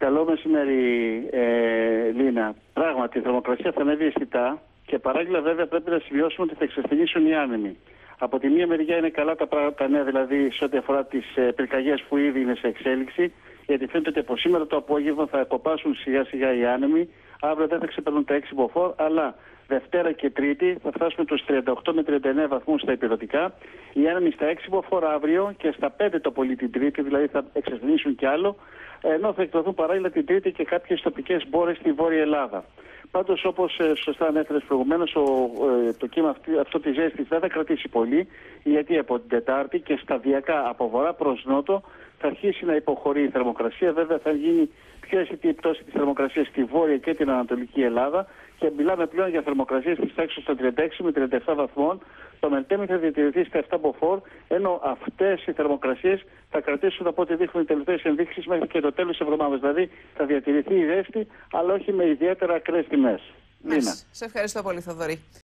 Καλό μεσημέρι, Λίνα. Πράγματι, η θερμοκρασία θα ανέβει αισθητά και παράλληλα, βέβαια, πρέπει να σημειώσουμε ότι θα εξασθενήσουν οι άνεμοι. Από τη μία μεριά είναι καλά τα νέα, δηλαδή σε ό,τι αφορά τις πυρκαγιές που ήδη είναι σε εξέλιξη, γιατί φαίνεται ότι από σήμερα το απόγευμα θα κοπάσουν σιγά-σιγά οι άνεμοι. Αύριο δεν θα ξεπερνούν τα 6 μποφόρ, αλλά Δευτέρα και Τρίτη θα φτάσουμε τους 38 με 39 βαθμούς στα ηπειρωτικά. Οι άνεμοι στα 6 μποφόρ αύριο και στα 5 το πολύ την Τρίτη, δηλαδή θα εξασθενήσουν κι άλλο, ενώ θα εκδοθούν παράλληλα την Τρίτη και κάποιες τοπικές μπόρες στη Βόρεια Ελλάδα. Πάντως, όπως σωστά ανέφερες προηγουμένως, το κύμα αυτό τη ζέστη δεν θα κρατήσει πολύ, γιατί από την Τετάρτη και σταδιακά από βορρά προς νότο θα αρχίσει να υποχωρεί η θερμοκρασία. Βέβαια, θα γίνει πιο αισθητή η πτώση της θερμοκρασίας στη Βόρεια και την Ανατολική Ελλάδα και μιλάμε πλέον για θερμοκρασίες της τάξης των 36 με 37 βαθμών. Το Μελτέμι θα διατηρηθεί στα 7 μποφόρ, ενώ αυτές οι θερμοκρασίες θα κρατήσουν από ό,τι δείχνουν οι τελευταίες ενδείξεις μέχρι και το τέλος της εβδομάδας. Δηλαδή θα διατηρηθεί η ζέστη, αλλά όχι με ιδιαίτερα ακραίες τιμές. Σε ευχαριστώ πολύ, Θοδωρή.